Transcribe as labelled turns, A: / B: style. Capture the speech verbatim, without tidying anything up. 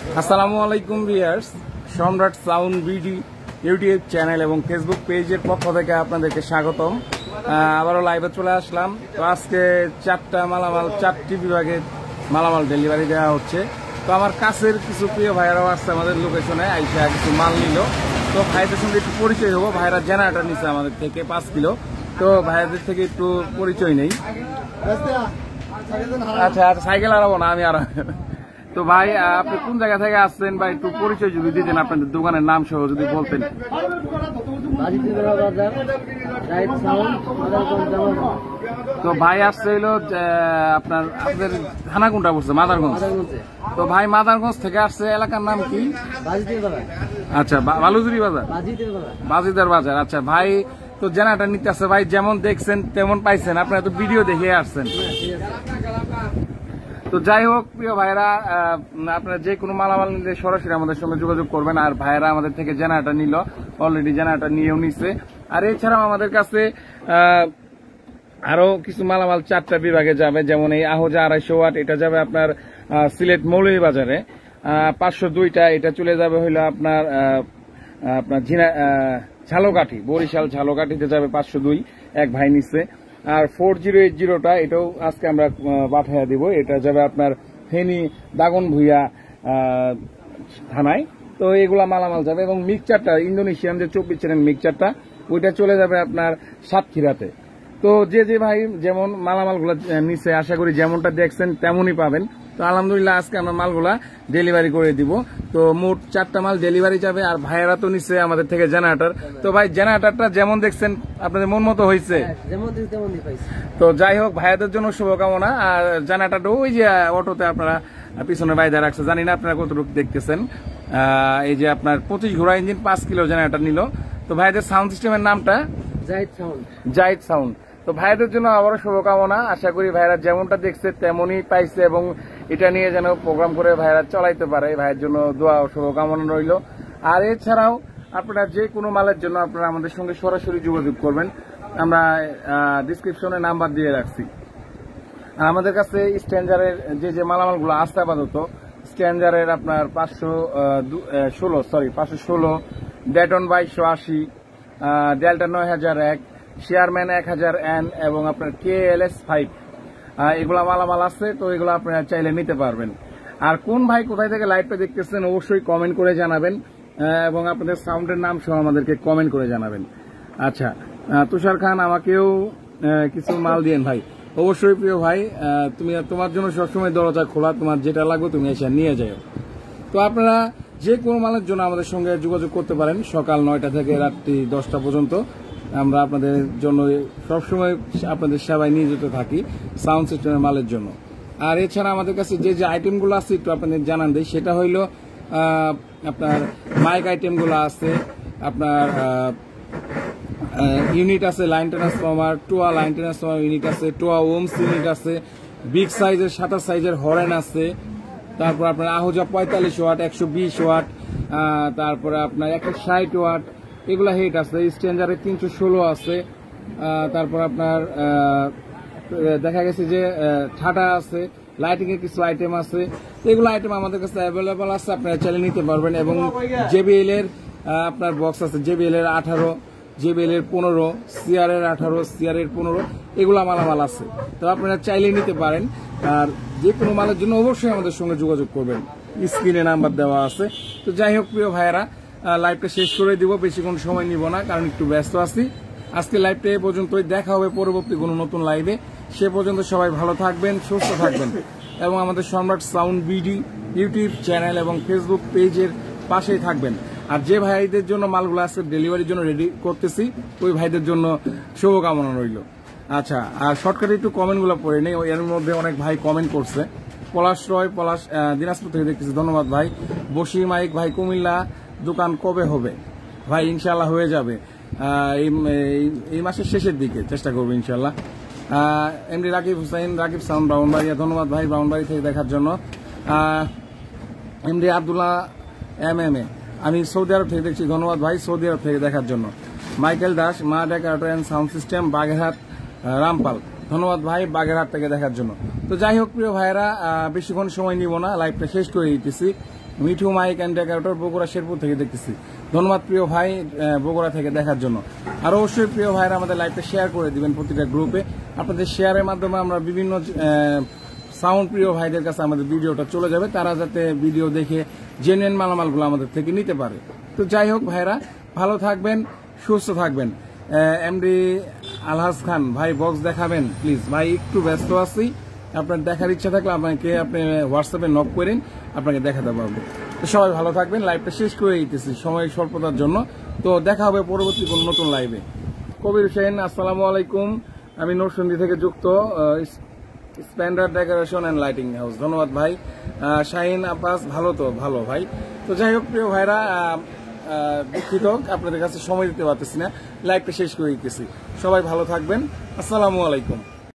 A: আসসালামু আলাইকুম viewers, Samrat sound BD YouTube channel এবং ফেসবুক পেজের পক্ষ থেকে আপনাদেরকে স্বাগতম। আবারও লাইভে চলে আসলাম। তো আজকে চারটা মালামাল চারটি বিভাগে মালামাল ডেলিভারি দেওয়া হচ্ছে। তো আমার কাছের কিছু প্রিয় ভাইয়েরাও আসছে আমাদের লোকেশনে, আইসা কিছু মাল নিল। তো ভাইদের সঙ্গে একটু পরিচয় হবো। ভাইরা জেনারেটর নিচ্ছে আমাদের থেকে পাঁচ কিলো। তো ভাইয়াদের থেকে একটু পরিচয় নেই। আচ্ছা আচ্ছা, সাইকেল আরাবো না, আমি আরাম। তো ভাই, আপনি কোন জায়গা থেকে আসছেন বা একটু পরিচয় যদি দিতেন, আপনাদের দোকানের নাম সহ যদি বলতেন। তো ভাই আসছে হইলো আপনার আপনাদের থানা কোনটা পড়ছে? মাদারগঞ্জ। তো ভাই মাদারগঞ্জ থেকে আসছে। এলাকার নাম কি? আচ্ছা, বালুজুরি বাজার, বাজিদার বাজার। আচ্ছা ভাই, তো জেনারেটর নিতে আসছে ভাই, যেমন দেখছেন তেমন পাইছেন, আপনারা তো ভিডিও দেখে আসছেন। তো যাই হোক প্রিয় ভাইরা, আপনারা যে কোনো মালামাল নিলে সরাসরি আমাদের সঙ্গে যোগাযোগ করবেন। আর ভাইরা আমাদের থেকে জেনারেটর নিল, অলরেডি জেনারেটর নিয়েও নিচ্ছে। আর এছাড়াও আমাদের কাছে আরো কিছু মালামাল চারটা বিভাগে যাবে, যেমন এই আহজা আড়াইশো ওয়াট, এটা যাবে আপনার সিলেট মৌলভীবাজারে। পাঁচশো দুইটা এটা চলে যাবে হইলো আপনার আপনার ঝিনা ঝালকাঠি, বরিশাল ঝালকাঠিতে যাবে পাঁচশো দুই, এক ভাই নিচ্ছে। আর ফোর জিরো এইট জিরোটা এটাও আজকে আমরা পাঠিয়ে দিব, এটা যাবে আপনার ফেনী দাগন ভুইয়া থানায়। তো এগুলা মালামাল যাবে। এবং মিক্সচারটা ইন্দোনেশিয়ান যে চব্বিশ চ্যানেল মিক্সচারটা, ওইটা চলে যাবে আপনার সাতক্ষীরাতে। তো যে যে ভাই যেমন মালামালগুলো নিচ্ছে, আশা করি যেমনটা দেখছেন তেমনই পাবেন। তো আলহামদুলিল্লাহ আজকে আমরা মালগুলা ডেলিভারি করে দিব। তো মোট চারটা মাল ডেলিভারি যাবে। আর ভাইয়েরা তো নিচ্ছে আমাদের থেকে জেনারেটর। তো ভাই জেনারেটরটা যেমন দেখছেন আপনাদের মন মতো হয়েছে? তো যাই হোক, ভাইয়াদের জন্য শুভকামনা। আর জেনারেটরটা ওই যে অটোতে আপনারা পিছনে বাইদা রাখছে, জানি না আপনারা কতটুকু দেখতেছেন। এই যে আপনার পঁচিশ ঘোড়া ইঞ্জিন পাঁচ কিলো জেনারেটর নিল। তো ভাইদের সাউন্ড সিস্টেমের নামটা জাহিদ সাউন্ড, জাহিদ সাউন্ড। তো ভাইদের জন্য আবারও শুভকামনা। আশা করি ভাইরা যেমনটা দেখছে তেমনই পাইছে এবং এটা নিয়ে যেন প্রোগ্রাম করে ভাইরা চালাইতে পারে। ভাইয়ের জন্য দোয়া ও শুভকামনা রইল। আর এছাড়াও আপনারা যে কোনো মালের জন্য আপনারা আমাদের সঙ্গে সরাসরি যোগাযোগ করবেন, আমরা ডিসক্রিপশনে নাম্বার দিয়ে রাখছি। আর আমাদের কাছে স্ট্যান্ডারের যে যে মালামালগুলো আসতে আপাতত, স্ট্যান্ডারের আপনার পাঁচশো ষোলো সরি পাঁচশো ষোলো ডেটন বাইশশো আশি, ডেল্টা নয় হাজার এক, শেয়ারম্যান এক হাজার এন এবং আপনার কে এল এস ফাইভ, এগুলা মালামাল আছে। তো এগুলো আপনারা চাইলে নিতে পারবেন। আর কোন ভাই কোথায় থেকে লাইভটা দেখতেছেন অবশ্যই কমেন্ট করে জানাবেন এবং আপনাদের সাউন্ডের নাম সহ আমাদেরকে কমেন্ট করে জানাবেন। আচ্ছা, তুষার খান, আমাকেও কিছু মাল দিয়েন ভাই। অবশ্যই প্রিয় ভাই, তুমি তোমার জন্য সবসময় দরজা খোলা, তোমার যেটা লাগবে তুমি এসে নিয়ে যাও। তো আপনারা যে কোনো মালের জন্য আমাদের সঙ্গে যোগাযোগ করতে পারেন সকাল নয়টা থেকে রাত্রি দশটা পর্যন্ত। আমরা আপনাদের জন্য সবসময় আপনাদের সেবায় নিয়োজিত থাকি সাউন্ড সিস্টেমের মালের জন্য। আর এছাড়া আমাদের কাছে যে যে আইটেমগুলো আছে একটু আপনাদের জানান দেয়, সেটা হইল আপনার মাইক আইটেমগুলো আছে, আপনার ইউনিট আছে লাইন ট্রান্সফর্মার, টোয়া লাইন ট্রান্সফর্মার ইউনিট আছে, টোয়া ওমস ইউনিট আছে, বিগ সাইজের সাতাশ সাইজের হরেন আছে, তারপর আপনার আহজা পঁয়তাল্লিশ ওয়াট, একশো বিশ ওয়াট, তারপরে আপনার একশো ষাট ওয়াট, এগুলা হেড আছে। স্ট্যান্ডারে তিনশো ষোলো আছে। তারপর আপনার দেখা গেছে যে ঠাটা আছে, লাইটিং এর কিছু আইটেম আছে। এগুলো আইটেম আমাদের কাছে অ্যাভেলেবল আছে, আপনারা চাইলে নিতে পারবেন। এবং জেবিএল এর আপনার বক্স আছে, জেবিএল এর আঠারো, জেবিএল এর পনেরো, সিআর এর আঠারো, সিআর এর পনেরো, এগুলা মালামাল আছে। তো আপনারা চাইলে নিতে পারেন। আর যে কোনো মালের জন্য অবশ্যই আমাদের সঙ্গে যোগাযোগ করবেন, স্ক্রিনে নাম্বার দেওয়া আছে। তো যাই হোক প্রিয় ভাইয়েরা, লাইভটা শেষ করে দিব, বেশিক্ষণ সময় নিব না কারণ একটু ব্যস্ত আছি। আজকে লাইভটা এ পর্যন্তই, দেখা হবে পরবর্তী কোনো নতুন লাইভে। সে পর্যন্ত সবাই ভালো থাকবেন, সুস্থ থাকবেন এবং আমাদের Samrat sound BD YouTube channel এবং ফেসবুক পেজের পাশেই থাকবেন। আর যে ভাইদের জন্য মালগুলো আছে ডেলিভারির জন্য রেডি করতেছি, ওই ভাইদের জন্য শুভকামনা রইল। আচ্ছা, আর শর্টকাটে একটু কমেন্টগুলো পড়ে নেই, এর মধ্যে অনেক ভাই কমেন্ট করছে। পলাশ রয়, পলাশ দিনাজপুর থেকে দেখতেছি, ধন্যবাদ ভাই। বসি মাইক ভাই, কুমিল্লা দোকান কবে হবে? ভাই ইনশাল্লাহ হয়ে যাবে এই মাসের শেষের দিকে, চেষ্টা করবো ইনশাল্লাহ। এমডি রাকিব হুসাইন, রাকিব সাউন্ড ব্রাউনবাড়িয়া, ধন্যবাদ ভাই ব্রাউনবাড়ি থেকে দেখার জন্য। MD Abdullah M M A, আমি সৌদি আরব থেকে দেখছি, ধন্যবাদ ভাই সৌদি আরব থেকে দেখার জন্য। Michael Das, Maa decorator and sound system, Bagerhat, Rampal, ধন্যবাদ ভাই বাগেরহাট থেকে দেখার জন্য। তো যাই হোক প্রিয় ভাইরা, বেশিক্ষণ সময় নিব না, লাইভটা শেষ করে দিতেছি। Mithu mike and decorator Bogura Sherpur থেকে দেখতেছি। ধন্যবাদ প্রিয় ভাই বগুড়া থেকে দেখার জন্য। আর অবশ্যই প্রিয় ভাইরা আমাদের লাইভটা শেয়ার করে দিবেন প্রতিটা গ্রুপে। আপনাদের শেয়ারের মাধ্যমে আমরা বিভিন্ন সাউন্ড প্রিয় ভাইদের কাছে আমাদের ভিডিওটা চলে যাবে, তারা যাতে ভিডিও দেখে জেনুইন মালামালগুলো আমাদের থেকে নিতে পারে। তো যাই হোক ভাইরা, ভালো থাকবেন, সুস্থ থাকবেন। এমডি আলহাজ খান ভাই বক্স দেখাবেন প্লিজ। ভাই একটু ব্যস্ত আছি, আপনার দেখার ইচ্ছা থাকলে আপনাকে আপনি হোয়াটসঅ্যাপে নক করেন, আপনাকে দেখাতে পারবো। তো সবাই ভালো থাকবেন, লাইভটা শেষ করে দিতেছি সময় স্বল্পতার জন্য। তো দেখা হবে পরবর্তী কোন নতুন লাইভে। কবির হোসেন, আসসালামু আলাইকুম, আমি নরসিংদী থেকে যুক্ত, splendour decoration and lighting house. ধন্যবাদ ভাই। শাহিন আব্বাস, ভালো তো ভালো ভাই। তো যাই হোক প্রিয় ভাইরা, দুঃখিত আপনাদের কাছে সময় দিতে পারতেছি না, লাইভটা শেষ করে দিতেছি। সবাই ভালো থাকবেন, আসসালামু আলাইকুম।